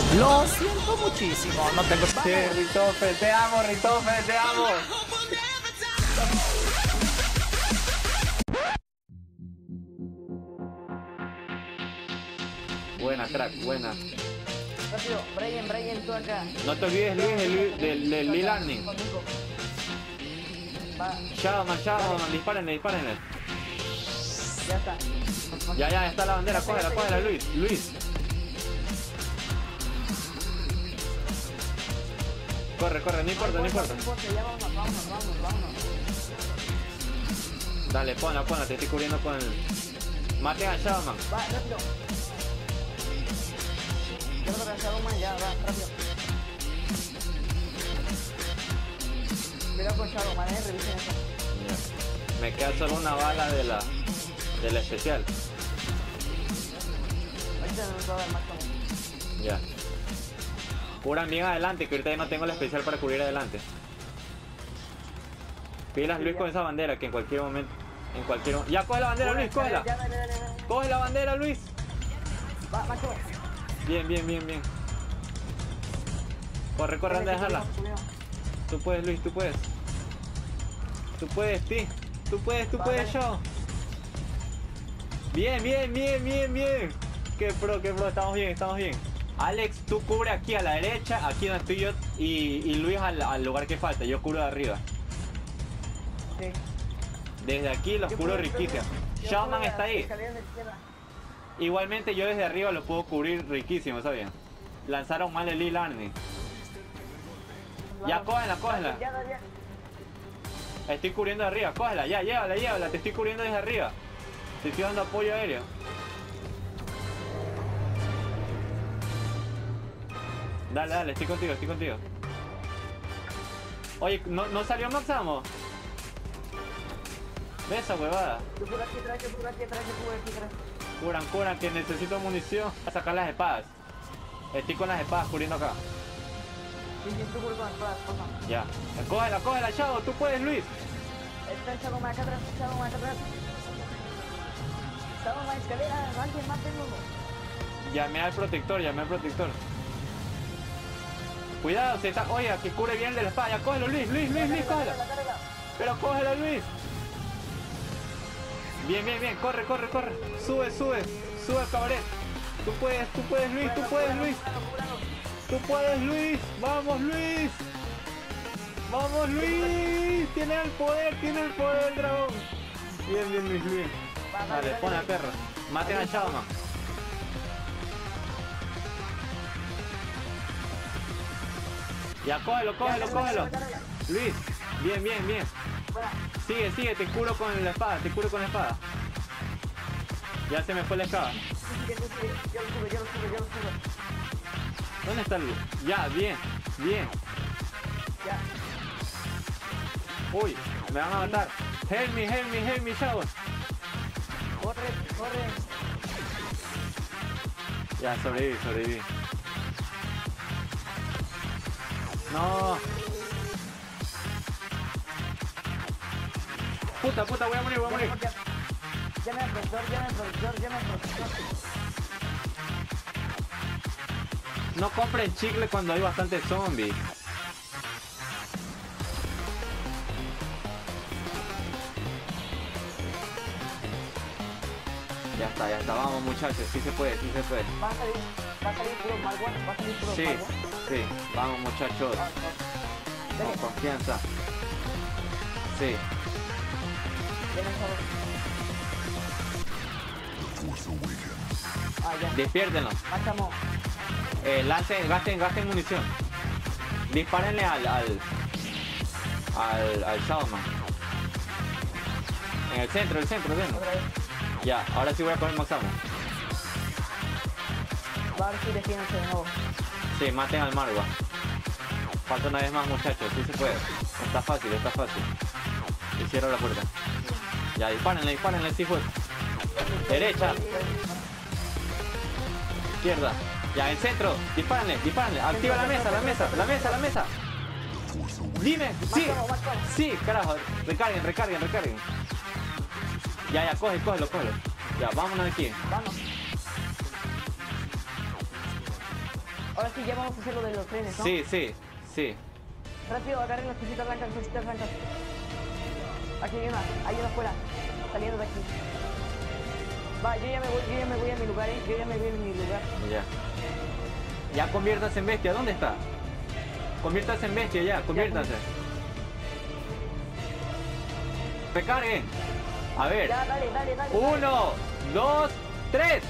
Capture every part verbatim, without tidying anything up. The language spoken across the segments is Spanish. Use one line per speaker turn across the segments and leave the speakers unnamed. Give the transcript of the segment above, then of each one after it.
Lo siento muchísimo, no tengo...
Sí, Ritofe, te amo, Ritofe, te amo. Buena, crack, buena.
Rápido, Brian, Brian, tú acá.
No te olvides, Luis, del, del, del Lee Landing. Shadowman, Shadowman, dispárenle, dispárenle.
Ya está.
Ya, ya, está la bandera, cógela, cógela, Luis, Luis. Corre, corre, no importa, no importa.
Ya vámonos, vámonos, vámonos, vámonos.
Dale, ponla, ponla, te estoy cubriendo con el... Maten a Shadowman.
Va, rápido. Yo creo que el Shadowman ya, va, rápido. Cuidado con Shadowman, eh, revisen eso.
Ya. Me queda solo una bala de la... de la especial.
Ahorita nos va a dar más como.
Ya. Curan bien adelante, que ahorita ya no tengo la especial para cubrir adelante. Pilas, Luis, con esa bandera, que en cualquier momento... En cualquier momento... Ya, coge la bandera, Luis, cógela.
Ya, dale, dale, dale.
Coge la bandera, Luis.
Va, macho.
Bien, bien, bien, bien. Corre, corre, anda a dejarla. Tú puedes, Luis, tú puedes. Tú puedes, Ti. Tú puedes, tú puedes, yo. Bien, bien, bien, bien, bien. Qué pro, qué pro, estamos bien, estamos bien. Alex, tú cubre aquí a la derecha, aquí donde estoy yo, y, y Luis al, al lugar que falta. Yo cubro de arriba.
Sí.
Desde aquí los cubro riquísimo. Shadowman está ahí.
Escaleras de izquierda.
Igualmente yo desde arriba lo puedo cubrir riquísimo, ¿sabes? Lanzaron mal el Lee Landing. Ya, cógela, cógela.
Ya, ya, ya.
Estoy cubriendo de arriba, cógela, ya, llévala, llévala, te estoy cubriendo desde arriba. Te estoy dando apoyo aéreo. Dale, dale, estoy contigo, estoy contigo. Oye, ¿no, no salió Maxamo? Ve esa huevada.
Yo por aquí atrás, yo por aquí atrás, yo por aquí atrás.
Curan, curan, que necesito munición. A sacar las espadas. Estoy con las espadas cubriendo acá.
Sí, sí, tú por con las espadas, por favor.
Ya. Cógela, cógela, chavo, tú puedes, Luis.
Está el Shadowman acá atrás, Shadowman acá atrás. Shadowman, escalera, alguien más tengo.
Llamé al protector, llamé al protector. Cuidado, se está... Oiga, que cubre bien el de la espada. Ya, cógelo, Luis, Luis, Luis, Luis, cógelo. Pero cógelo, Luis. Bien, bien, bien, corre, corre, corre. Sube, sube, sube, cabaret. Tú puedes, tú puedes, Luis, tú puedes, Luis. Tú puedes, Luis. Vamos, Luis. Vamos, Luis. Tiene el poder, tiene el poder del dragón. Bien, bien, Luis, bien. Dale, pon a perro. Maten a Shadowman. Ya, cógelo, cógelo, cógelo. Luis, bien, bien, bien. Sigue, sigue, te curo con la espada, te curo con la espada. Ya se me fue la espada. ¿Dónde está Luis? Ya, bien, bien. Uy, me van a matar. Help me, help me, help me, Shadow.
Corre, corre.
Ya, sobreviví, sobreviví. No. Puta, puta, voy a morir, voy a morir.
Llame al profesor, llame al profesor, llame al profesor.
No compren chicle cuando hay bastantes zombies. Ya está, ya está, vamos muchachos, sí se puede, sí se puede.
Va a salir, va a salir puro malware, va a salir puro
Sí,
malware.
sí, vamos muchachos, con confianza. Sí.
Ah, ya.
Despiértenlo.
Máximo.
Eh, lancen, gasten, gasten munición. Dispárenle al, al, al, al Shadowman. En el centro, el centro, dentro.
Otra vez.
Ya, ahora sí voy a coger Maxamo.
Va a ver si defiéndanse de nuevo.
Sí, maten al Marwa. Falta una vez más muchachos, sí se puede. Está fácil, está fácil. Y cierro la puerta. Ya, dispárenle, dispárenle, sí fue. Derecha. Izquierda. Ya, en centro. Dispárenle, dispárenle. Activa la mesa, la mesa, la mesa, la mesa. Dime, sí. Sí, carajo. Recarguen, recarguen, recarguen. Ya, ya, coge, cógelo, cógelo. Ya, vámonos de aquí.
Vamos. Ahora sí, ya vamos a hacer lo de los trenes, ¿no?
Sí, sí, sí.
Rápido, agarren las cositas blancas, las cositas blancas. Aquí hay una, hay una afuera, saliendo de aquí. Va, yo ya me voy, yo ya me voy a mi lugar, ¿eh? Yo ya me voy a mi lugar.
Ya. Ya conviértase en bestia, ¿dónde está? Conviértase en bestia ya, conviértase. Recarguen. A ver.
Ya, dale, dale, dale.
Uno, dos, tres.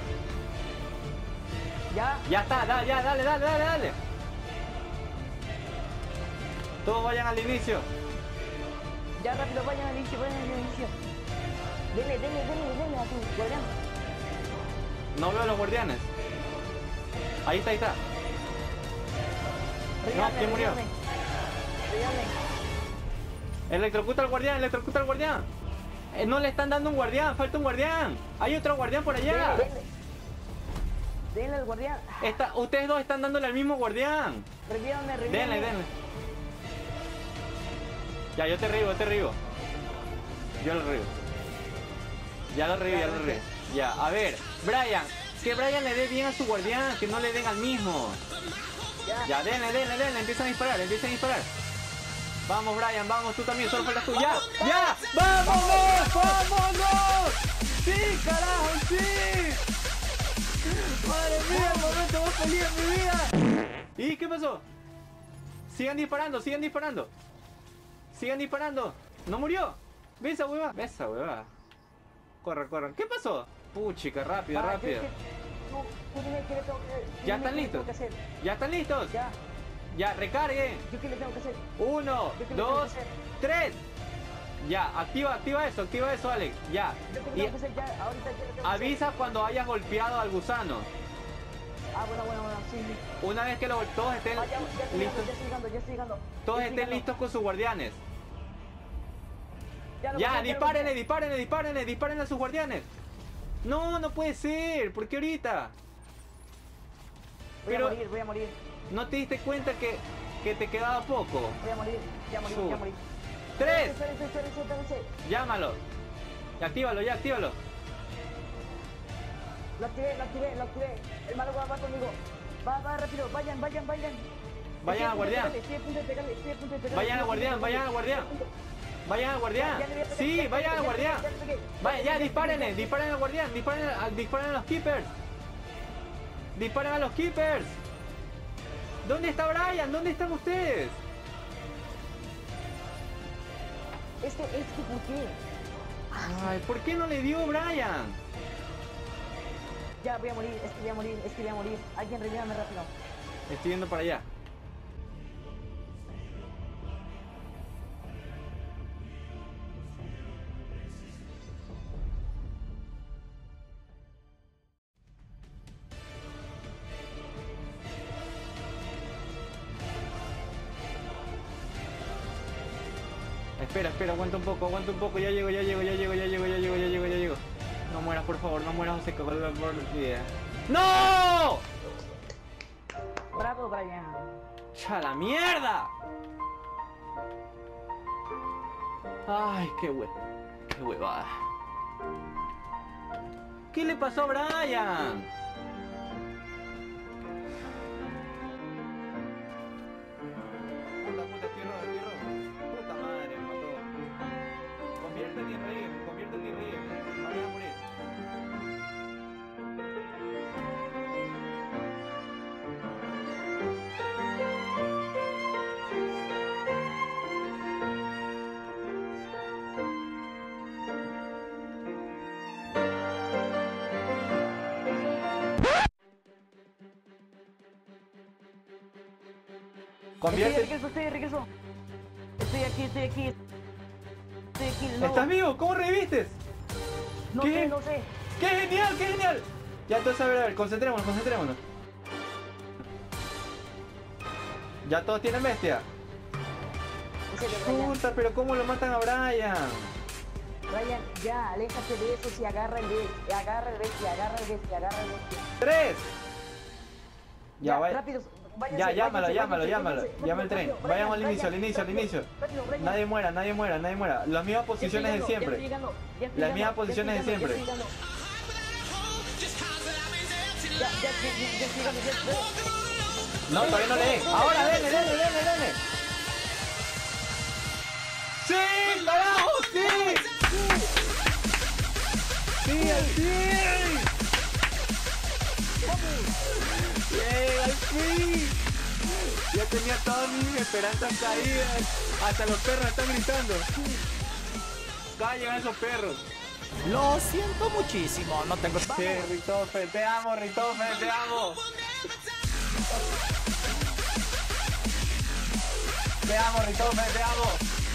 Ya.
Ya está, da, ya, dale, dale, dale, dale. Todos vayan al inicio.
Ya, rápido, vayan al inicio, vayan al inicio. Dele, dele, dele, dele a tu guardián.
No veo a los guardianes. Ahí está, ahí está.
Ríame,
¿quién murió?
ríame. Ríame.
Electrocuta al guardián, electrocuta al guardián. Eh, no le están dando un guardián, falta un guardián. Hay otro guardián por allá.
Dele, dele. Denle al guardián.
Está, ustedes dos están dándole al mismo guardián.
Revíame, revíame.
Denle, denle. Ya, yo te rigo, yo te rigo. Yo lo rigo. Ya lo rigo, ya lo rigo. Ya, a ver, Brian. Que Brian le dé bien a su guardián, que no le den al mismo.
Ya.
Ya, denle, denle, denle. Empiezan a disparar, empiezan a disparar. Vamos, Brian, vamos, tú también, solo faltas tú. ¡Ya! ¡Ya! ¡Vámonos! ¡Vámonos! ¡Sí, carajo, sí! ¡Madre mía, el momento más feliz de mi vida! ¿Y qué pasó? Sigan disparando, sigan disparando. Sigan disparando. ¿No murió? ¿Ves esa hueva? ¿Ves esa hueva? Corre, corre. ¿Qué pasó? Puchica, rápido,
Va,
rápido.
yo es que- tú- tú dime qué le tengo que-
¿Ya
dime
están
qué le
listos?
tengo que hacer.
¿Ya están listos?
Ya.
Ya, recarguen.
¿Yo qué le tengo que hacer?
Uno,
¿Yo qué le tengo
dos,
que hacer?
tres. Ya, activa, activa eso, activa eso, Alex. Ya.
¿Yo qué le
Y
tengo que hacer ya? Ahorita, ¿qué le tengo que hacer?
avisa cuando hayas golpeado al gusano.
Ah, bueno, bueno, bueno, sí, sí.
Una vez que lo, todos estén
Ah, ya, ya estoy llegando,
listos,
ya estoy llegando, ya estoy llegando.
todos
Ya estoy
estén
llegando.
listos con sus guardianes.
Ya, lo
Ya,
golpeé, lo
dispárenle,
golpeé.
dispárenle, dispárenle, dispárenle a sus guardianes. No, no puede ser. ¿Por qué ahorita?
Voy
Pero-
a morir, voy a morir.
¿No te diste cuenta que, que te quedaba poco?
Voy a morir, ya morí,
Su-
ya morí.
¡Tres!
Espérense, espérense, espérense.
Llámalo. Ya, actívalo, ya, actívalo.
Lo activé, lo activé, lo activé. El malo va, va conmigo. Va, va, rápido, vayan, vayan, vayan.
Vayan al guardián.
Estoy a punto de pegarle, estoy a punto de pegarle.
Vayan al guardián, vayan al guardián. Vayan al guardián. Sí, vayan al guardián. Vaya, ya, dispárenle, disparen al guardián, disparen a, disparen a los keepers. Disparen a los keepers. ¿Dónde está Brian? ¿Dónde están ustedes?
Este, este, ¿por qué?
Ay, ¿por qué no le dio Brian?
Ya voy a morir, es que voy a morir, es que voy a morir. Alguien revívame rápido.
Estoy yendo para allá. Espera, espera, aguanta un poco, aguanta un poco, ya llego, ya llego, ya llego, ya llego, ya llego, ya llego, ya llego. No mueras, por favor, no mueras, José, por vida. ¡No!
Bravo, Brian.
¡Cha la mierda! Ay, qué hue... qué huevada. ¿Qué le pasó a Brian? Puta, puta, estoy rojo, estoy rojo. Puta madre, me mató. Conviértete en rey, conviértete en rey. Me voy a morir.
Estoy de
Conviértete.
regreso, estoy de regreso. Estoy aquí, estoy aquí. Estoy aquí, no.
¿Estás vivo? ¿Cómo revivistes?
No
¿Qué?
sé, no sé.
¡Qué genial, qué genial! Ya, entonces, a ver, a ver, concentrémonos, concentrémonos. Ya todos tienen bestia.
En serio, Brian.
Puta, pero ¿cómo lo matan a Brian?
Brian, ya, aléjate de eso si agarra el bestia, agarra el bestia, agarra el bestia, agarra el bestia.
¡Tres! Ya, vaya.
rápido, váyanse,
Ya, llámalo,
váyanse,
llámalo,
váyanse,
llámalo.
váyanse,
Llama el tren.
rápido,
Vayamos al
Brian,
inicio, al
Brian,
inicio, al
rápido,
inicio.
rápido, Brian.
Nadie muera, nadie muera, nadie muera. Las mismas
Ya estoy
posiciones de
llegando, ya
siempre.
estoy llegando, ya estoy
Las
llegando,
mismas
ya
posiciones de
estoy
siempre.
llegando, Ya, ya, ya, ya, ya estoy llegando, ya estoy llegando.
No, todavía no le den. Ahora, denle, denle, denle, denle. ¡Sí, carajo! ¡Sí! ¡Sí, al fin! ¡Bien, al fin! Ya tenía todas mis esperanzas caídas. Hasta los perros están gritando. Callen esos perros.
Lo siento muchísimo, no tengo...
Sí, Ritofe, te amo, Ritofe, te amo. Te amo, Ritofe, te amo.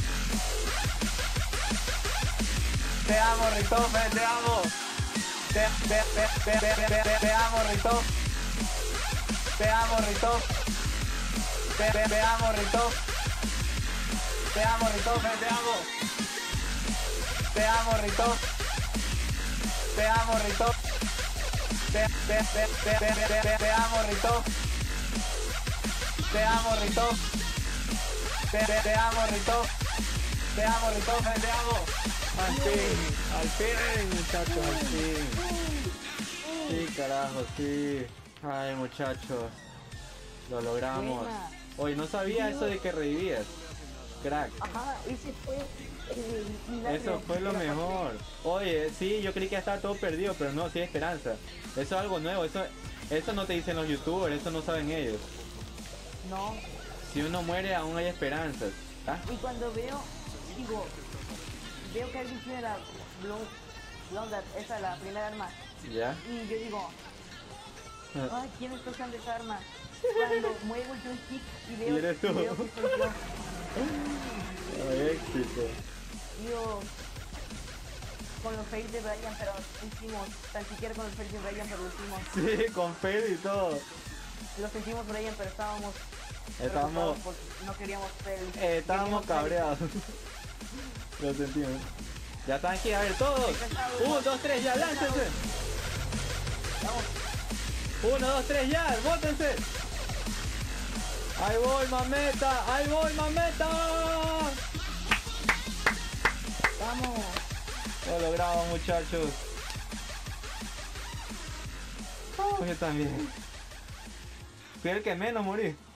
Te amo, Ritofe, te amo. Te, te, te, te, te, te, te, te amo, Ritofe. Te amo, Ritofe. Te, te, te amo, Ritofe. Te amo, Ritofe, te amo. Te amo, Ritofe. Te amo, Ritofe. Te, te, te, te, te, te, te, te amo, Ritofe. Te amo, Ritofe. Te, te, te amo, Ritofe. Te amo, Ritofe, te amo. Al fin, al fin, muchachos, al fin. Sí, carajo, sí. Ay, muchachos. Lo logramos.
Buena.
Oye, no sabía eso de que revivías. Crack.
Ajá, ese fue el milagro.
Eso fue lo mejor. Oye, sí, yo creí que estaba todo perdido, pero no, sí hay esperanza. Eso es algo nuevo, eso, eso no te dicen los youtubers, eso no saben ellos.
No.
Si uno muere, aún hay esperanzas. ¿Ah?
Y cuando veo, digo, veo que alguien tiene la Blonde, Blonde, esa la primera arma.
¿Ya?
Y yo digo, ay, ¿quién está usando esa arma? Cuando muevo el joystick y veo,
Y eres tú.
y veo que soy yo.
Ay, éxito.
Digo, con los fails de Brian, pero lo hicimos, tan siquiera con los fails de Brian, pero lo hicimos.
Sí, con Fede y todo.
Lo sentimos Brian, pero estábamos...
Estamos,
preocupados porque no queríamos fails.
eh, estábamos
Queríamos fails.
cabreados. Lo sentimos. Ya están aquí, a ver, todos. Uno, dos, tres, ya, láncense.
Vamos.
Uno, dos, tres, ya, bótense. Ahí voy, mameta, ahí voy, mameta.
Vamos.
Lo logramos, muchachos. Pues yo también. Fui el que menos morí.